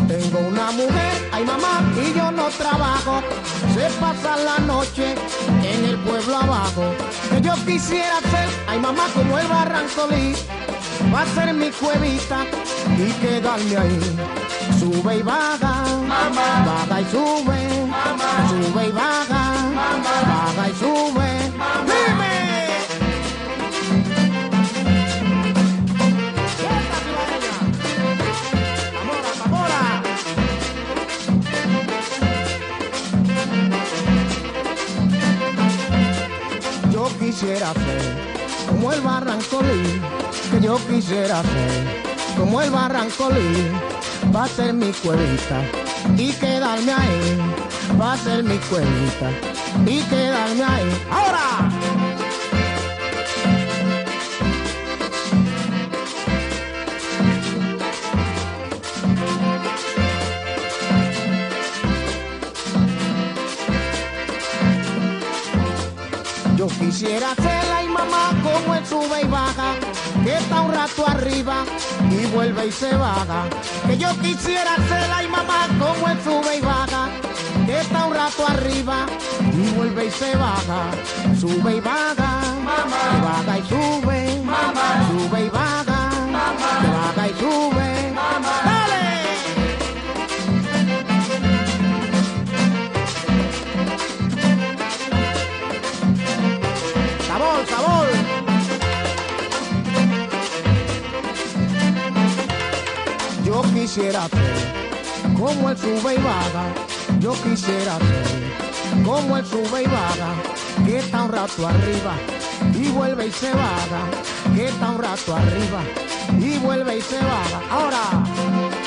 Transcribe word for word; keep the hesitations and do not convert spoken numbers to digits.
Tengo una mujer, ay mamá, y yo no trabajo. Se pasa la noche en el pueblo abajo. Que yo quisiera ser, ay mamá, como el Barrancolí. Va a ser mi cuevita y quedarme ahí. Sube y baja, mamá, baja y sube, mamá, sube y baja, mamá, baja y sube. Mamá. ¡Dime! Yo quisiera ser como el Barrancolí, que yo quisiera ser como el Barrancolí. Va a ser mi cuevita y quedarme ahí. Va a ser mi cuevita y quedarme ahí. ¡Ahora! Yo quisiera ser ay mamá como él sube y baja, que está un rato arriba y vuelve y se baja. Que yo quisiera ser ay mamá como él sube y baja, que está un rato arriba y vuelve y se baja. Sube y baja, mamá, baja y sube, mamá, sube y baja, mamá, baja y sube, mamá. ¡Dale! ¡Sabor, sabor! Yo quisiera ser como él sube y baja. Yo quisiera ser como él sube y baja, que está un rato arriba y vuelve y se baja, que está un rato arriba y vuelve y se baja. Ahora.